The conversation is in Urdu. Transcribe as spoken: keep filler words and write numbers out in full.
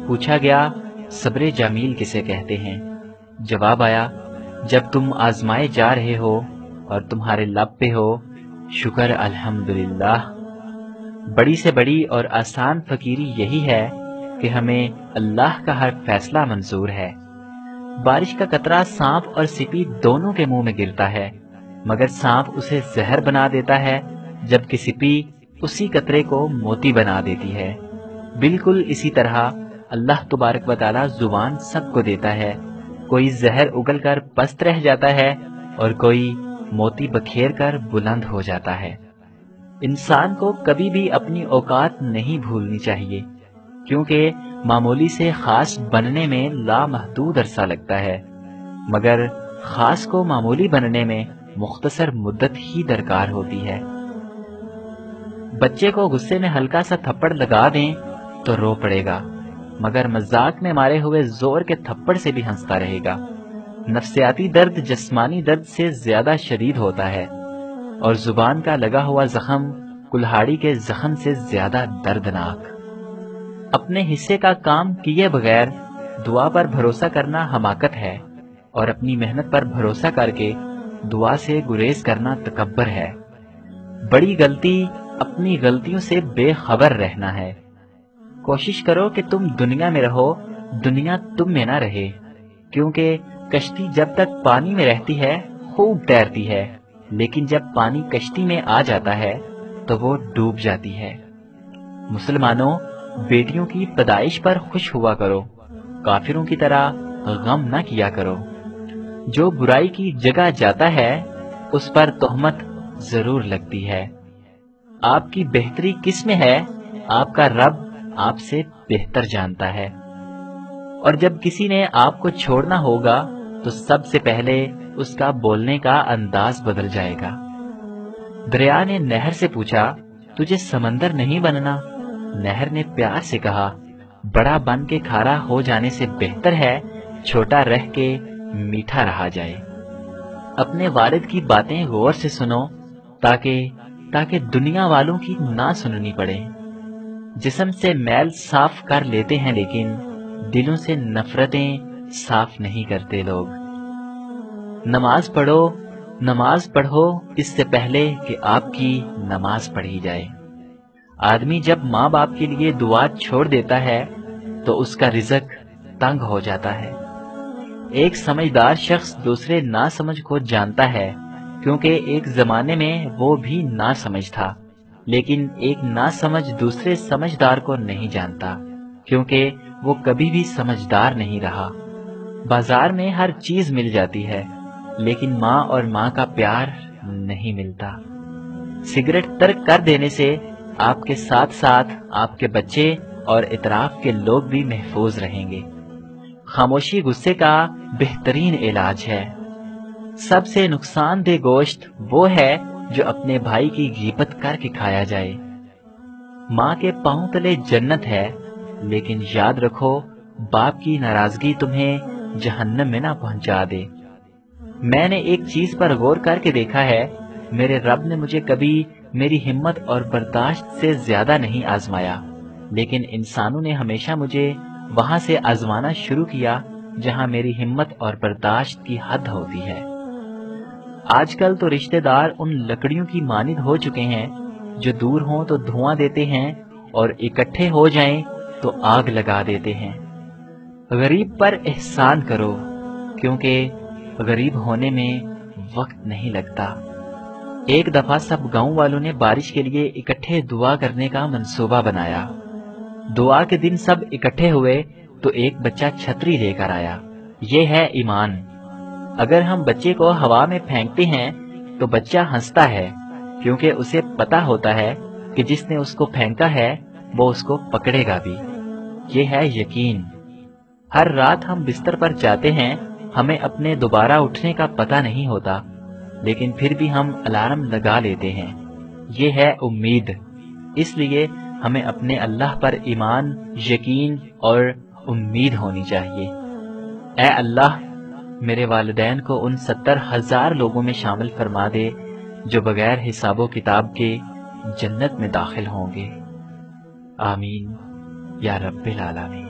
پوچھا گیا صبر جمیل کسے کہتے ہیں؟ جواب آیا جب تم آزمائے جا رہے ہو اور تمہارے لب پہ ہو شکر الحمدللہ۔ بڑی سے بڑی اور آسان فقیری یہی ہے کہ ہمیں اللہ کا ہر فیصلہ منظور ہے۔ بارش کا قطرہ سانپ اور سپی دونوں کے منہ میں گرتا ہے، مگر سانپ اسے زہر بنا دیتا ہے جبکہ سپی اسی قطرے کو موتی بنا دیتی ہے۔ بالکل اسی طرح اللہ تبارک و تعالی زبان سب کو دیتا ہے، کوئی زہر اگل کر پست رہ جاتا ہے اور کوئی موتی بکھیر کر بلند ہو جاتا ہے۔ انسان کو کبھی بھی اپنی اوقات نہیں بھولنی چاہیے، کیونکہ معمولی سے خاص بننے میں لامحدود عرصہ لگتا ہے، مگر خاص کو معمولی بننے میں مختصر مدت ہی درکار ہوتی ہے۔ بچے کو غصے میں ہلکا سا تھپڑ لگا دیں تو رو پڑے گا، مگر مذاق میں مارے ہوئے زور کے تھپڑ سے بھی ہنستا رہے گا۔ نفسیاتی درد جسمانی درد سے زیادہ شدید ہوتا ہے، اور زبان کا لگا ہوا زخم کلہاڑی کے زخم سے زیادہ دردناک۔ اپنے حصے کا کام کیے بغیر دعا پر بھروسہ کرنا حماقت ہے، اور اپنی محنت پر بھروسہ کر کے دعا سے گریز کرنا تکبر ہے۔ بڑی غلطی اپنی غلطیوں سے بے خبر رہنا ہے۔ کوشش کرو کہ تم دنیا میں رہو، دنیا تم میں نہ رہے، کیونکہ کشتی جب تک پانی میں رہتی ہے خوب تیرتی ہے، لیکن جب پانی کشتی میں آ جاتا ہے تو وہ ڈوب جاتی ہے۔ مسلمانوں، بیٹیوں کی پیدائش پر خوش ہوا کرو، کافروں کی طرح غم نہ کیا کرو۔ جو برائی کی جگہ جاتا ہے اس پر تہمت ضرور لگتی ہے۔ آپ کی بہتری کس میں ہے آپ کا رب آپ سے بہتر جانتا ہے، اور جب کسی نے آپ کو چھوڑنا ہوگا تو سب سے پہلے اس کا بولنے کا انداز بدل جائے گا۔ دریا نے نہر سے پوچھا تجھے سمندر نہیں بننا؟ نہر نے پیار سے کہا بڑا بن کے کھارا ہو جانے سے بہتر ہے چھوٹا رہ کے میٹھا رہا جائے۔ اپنے والد کی باتیں غور سے سنو تاکہ تاکہ دنیا والوں کی نہ سننی پڑے۔ جسم سے میل صاف کر لیتے ہیں لیکن دلوں سے نفرتیں صاف نہیں کرتے لوگ۔ نماز پڑھو نماز پڑھو اس سے پہلے کہ آپ کی نماز پڑھی جائے۔ آدمی جب ماں باپ کے لیے دعا چھوڑ دیتا ہے تو اس کا رزق تنگ ہو جاتا ہے۔ ایک سمجھدار شخص دوسرے ناسمجھ کو جانتا ہے، کیونکہ ایک زمانے میں وہ بھی ناسمجھ تھا، لیکن ایک ناسمجھ دوسرے سمجھدار کو نہیں جانتا، کیونکہ وہ کبھی بھی سمجھدار نہیں رہا۔ بازار میں ہر چیز مل جاتی ہے، لیکن ماں اور ماں کا پیار نہیں ملتا۔ سگریٹ ترک کر دینے سے آپ کے ساتھ ساتھ آپ کے بچے اور اطراف کے لوگ بھی محفوظ رہیں گے۔ خاموشی غصے کا بہترین علاج ہے۔ سب سے نقصان دہ گوشت وہ ہے جو اپنے بھائی کی غیبت کر کے کھایا جائے۔ ماں کے پاؤں تلے جنت ہے، لیکن یاد رکھو باپ کی ناراضگی تمہیں جہنم میں نہ پہنچا دے۔ میں نے ایک چیز پر غور کر کے دیکھا ہے، میرے رب نے مجھے کبھی میری ہمت اور برداشت سے زیادہ نہیں آزمایا، لیکن انسانوں نے ہمیشہ مجھے وہاں سے آزمانا شروع کیا جہاں میری ہمت اور برداشت کی حد ہوتی ہے۔ آج کل تو رشتہ دار ان لکڑیوں کی مانند ہو چکے ہیں جو دور ہوں تو دھواں دیتے ہیں اور اکٹھے ہو جائیں تو آگ لگا دیتے ہیں۔ غریب پر احسان کرو، کیونکہ غریب ہونے میں وقت نہیں لگتا۔ ایک دفعہ سب گاؤں والوں نے بارش کے لیے اکٹھے دعا کرنے کا منصوبہ بنایا۔ دعا کے دن سب اکٹھے ہوئے تو ایک بچہ چھتری لے کر آیا۔ یہ ہے ایمان۔ اگر ہم بچے کو ہوا میں پھینکتے ہیں تو بچہ ہنستا ہے، کیونکہ اسے پتا ہوتا ہے کہ جس نے اس کو پھینکا ہے وہ اس کو پکڑے گا بھی۔ یہ ہے یقین۔ ہر رات ہم بستر پر جاتے ہیں، ہمیں اپنے دوبارہ اٹھنے کا پتہ نہیں ہوتا، لیکن پھر بھی ہم الارم لگا لیتے ہیں۔ یہ ہے امید۔ اس لیے ہمیں اپنے اللہ پر ایمان، یقین اور امید ہونی چاہیے۔ اے اللہ، میرے والدین کو ان ستر ہزار لوگوں میں شامل فرما دے جو بغیر حساب و کتاب کے جنت میں داخل ہوں گے۔ آمین یا رب العالمین۔